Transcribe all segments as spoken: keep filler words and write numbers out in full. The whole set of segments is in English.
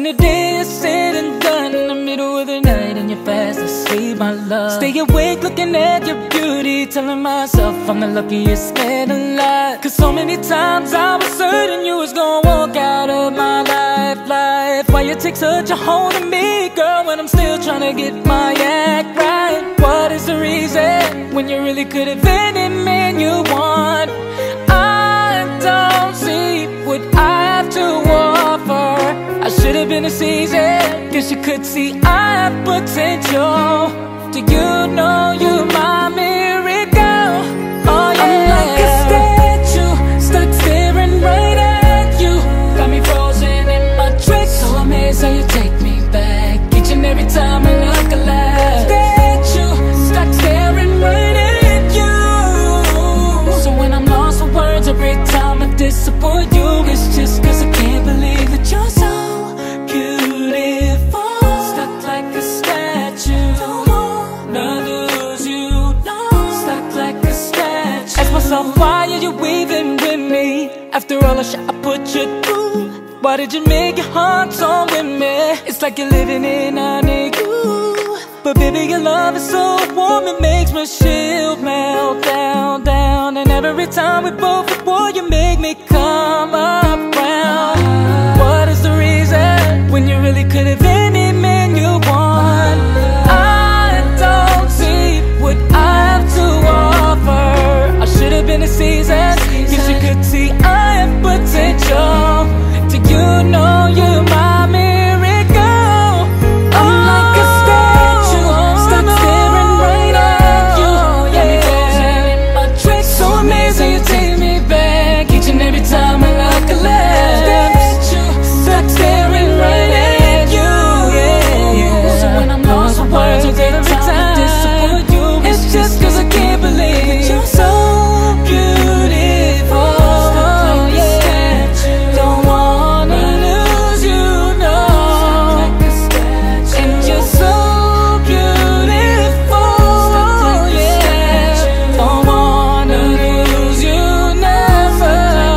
the day is said and done, in the middle of the night and you're fast asleep, my love, stay awake looking at your beauty, telling myself I'm the luckiest man alive. Cause so many times I was certain you was gonna walk out of my life, life. Why you take such a hold of me, girl, when I'm still trying to get my act right? What is the reason, when you really could have been any man you want? I don't see what I have to offer. I should have been a season, guess you could see I have potential. Do you know you're my miracle? Oh yeah, I'm like a statue, stuck staring right at you. Got me frozen in my tracks, so amazed how you take me back each and every time I look alive. Statue, stuck staring right at you. So when I'm lost for words every time I disappoint you, it's just cause I can't believe that you're so beautiful. Stuck like a statue, don't wanna lose you, no. Stuck like a statue. Ask myself, why are you weaving with me? After all the shit I put you through, why did you make your heart so with me? It's like you're living in a you. But baby, your love is so warm, it makes my shield melt down, down. And every time we both at war, you make me come up round. What is the reason, when you really could have been any man you want? I don't see what I have to offer. I should have been a season, guess you could see I have potential. Do you know you're my miracle? I'm like a statue, stuck staring right at you. Got me frozen in my tracks, so amazing you take me back each and every time I look alive. Stuck staring right at you, yeah. So when I'm lost for words every time I disappoint you, it's just cause I can't believe that you're so beautiful. Stuck like a statue, don't wanna lose you, no. Stuck like a statue, and you're so beautiful. Stuck like a statue, don't wanna lose you, never.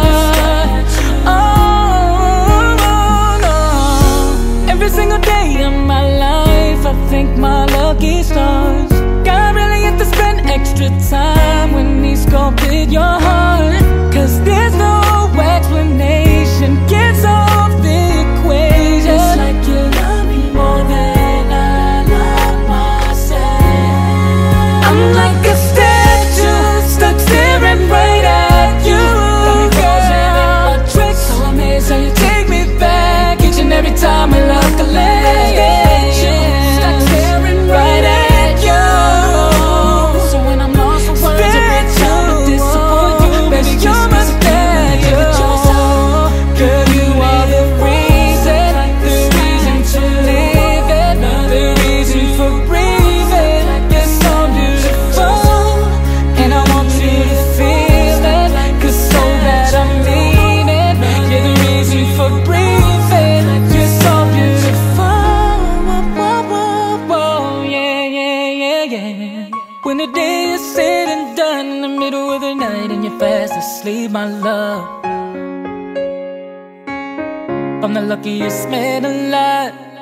Every single day of my life, I thank my lucky stars. God really had to spend extra time when he sculpted your heart. Cause there's no explanation, gets off the equation. It's like you love me more than I love myself. I'm like a statue, stuck staring right at you. Got me frozen in my tracks, so amazed how you take me back each and every time I look alive. Stuck staring right at you. So when I'm lost for words every time I disappoint you, baby, you're my statue. Girl, you are the reason, the reason to live it, the reason for breathing. You're so beautiful, and I want you to feel it, cause so that I mean it. You're the reason for breathing. You're so beautiful. Whoa, whoa, whoa, yeah, yeah, yeah, yeah. When the day is said and done, in the middle of the night and you're fast asleep, my love, I'm the luckiest man alive.